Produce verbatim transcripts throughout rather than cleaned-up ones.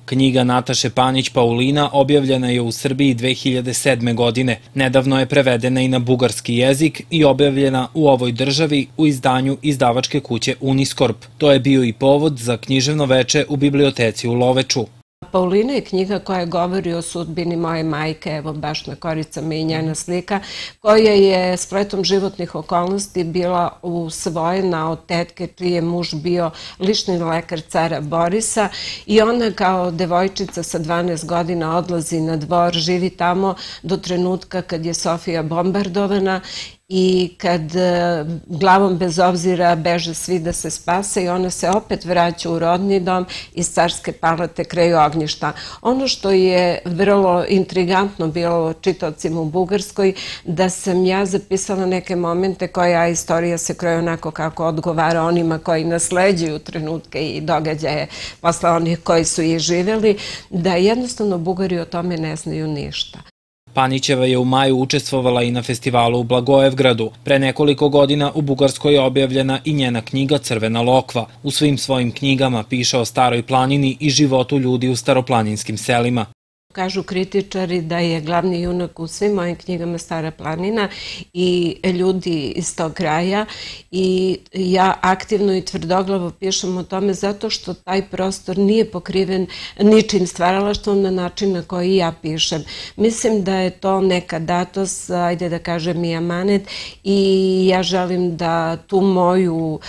Knjiga Nataše Panić Paulina objavljena je u Srbiji dve hiljade sedme. godine. Nedavno je prevedena i na bugarski jezik i objavljena u ovoj državi u izdanju izdavačke kuće Uniskorp. To je bio i povod za književno veče u biblioteci u Loveču. Paulina je knjiga koja govori o sudbini moje majke, evo baš na koricama i njena slika, koja je spletom životnih okolnosti bila usvojena od tetke čiji je muž bio lični lekar cara Borisa i ona kao devojčica sa dvanaest godina odlazi na dvor, živi tamo do trenutka kad je Sofija bombardovana i kad glavom bez obzira beže svi da se spase i ona se opet vraća u rodni dom iz carske palate kraj ognjišta. Ono što je vrlo intrigantno bilo čitaocima u Bugarskoj, da sam ja zapisala neke momente koja istorija se kroji onako kako odgovara onima koji nasleđuju trenutke i događaje posle onih koji su ih živjeli, da jednostavno Bugari o tome ne znaju ništa. Panićeva je u maju učestvovala i na festivalu u Blagoevgradu. Pre nekoliko godina u Bugarskoj je objavljena i njena knjiga Crvena lokva. U svim svojim knjigama piše o Staroj planini i životu ljudi u staroplaninskim selima. Kažu kritičari da je glavni junak u svim mojim knjigama Stara planina i ljudi iz tog kraja i ja aktivno i tvrdoglavo pišem o tome zato što taj prostor nije pokriven ničim stvaralaštvom na način na koji ja pišem. Mislim da je to neka datost, ajde da kažem i amanet, i ja želim da tu moju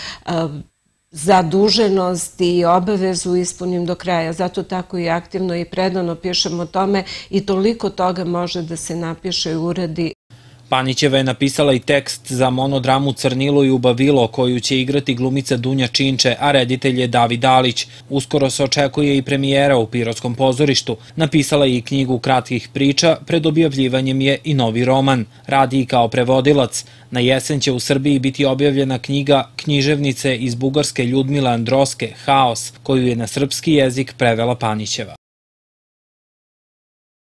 zaduženost i obavezu ispunim do kraja. Zato tako i aktivno i predano pišem o tome i toliko toga može da se napiše i uradi. Panićeva je napisala i tekst za monodramu Crnilo i ubavilo koju će igrati glumica Dunja Činče, a reditelj je David Alić. Uskoro se očekuje i premijera u Pirotskom pozorištu. Napisala je i knjigu kratkih priča, pred objavljivanjem je i novi roman. Radi i kao prevodilac. Na jesen će u Srbiji biti objavljena knjiga književnice iz Bugarske Ljudmile Androske, Haos, koju je na srpski jezik prevela Panićeva.